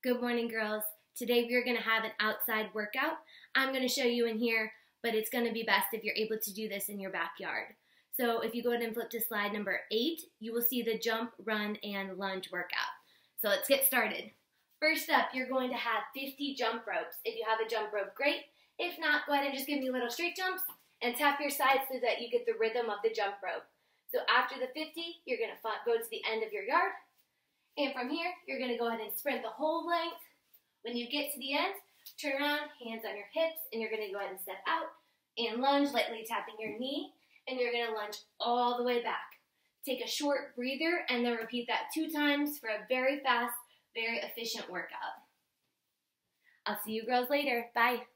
Good morning, girls. Today we are going to have an outside workout. I'm going to show you in here, but it's going to be best if you're able to do this in your backyard. So if you go ahead and flip to slide number 8, you will see the jump, run, and lunge workout. So let's get started. First up, you're going to have 50 jump ropes. If you have a jump rope, great. If not, go ahead and just give me little straight jumps and tap your sides so that you get the rhythm of the jump rope. So after the 50, you're going to go to the end of your yard. And from here, you're going to go ahead and sprint the whole length. When you get to the end, turn around, hands on your hips, and you're going to go ahead and step out and lunge, lightly tapping your knee, and you're going to lunge all the way back. Take a short breather, and then repeat that 2 times for a very fast, very efficient workout. I'll see you girls later. Bye.